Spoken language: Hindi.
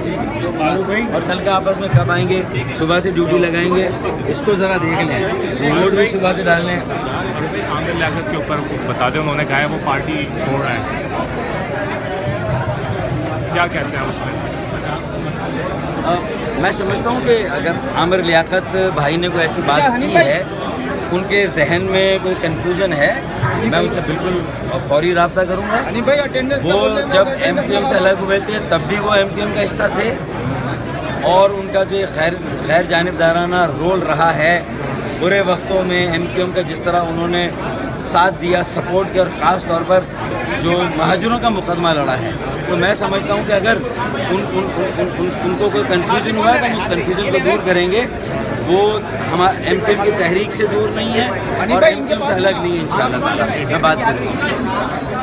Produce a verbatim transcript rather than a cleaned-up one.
और कल का आपस में कब आएंगे, सुबह से ड्यूटी लगाएंगे, इसको ज़रा देख लें। वोट भी सुबह से डाल लें। आमिर लियाकत के ऊपर बता दें, उन्होंने कहा है वो पार्टी छोड़ रहा है, क्या कहते हैं उसमें? मैं समझता हूँ कि अगर आमिर लियाकत भाई ने कोई ऐसी बात की है, उनके जहन में कोई कन्फ्यूजन है, मैं उनसे बिल्कुल फौरी रब्ता करूँगा। वो जब एम क्यू एम से अलग हुए थे तब भी वो एम क्यू एम का हिस्सा थे, और उनका जो खैर गैर जानिबदाराना रोल रहा है बुरे वक्तों में, एम क्यू एम का जिस तरह उन्होंने साथ दिया, सपोर्ट किया, और ख़ास तौर पर जो महाजरों का मुकदमा लड़ा है, तो मैं समझता हूँ कि अगर उन, उन, उन, उन, उन, उनको कोई कन्फ्यूजन हुआ है तो हम उस कन्फ्यूजन को दूर करेंगे। वो हमारे एम क्यू एम की तहरीक से दूर नहीं है और एम क्यू एम से अलग नहीं है, इंशाअल्लाह ताला मैं बात करूँगा।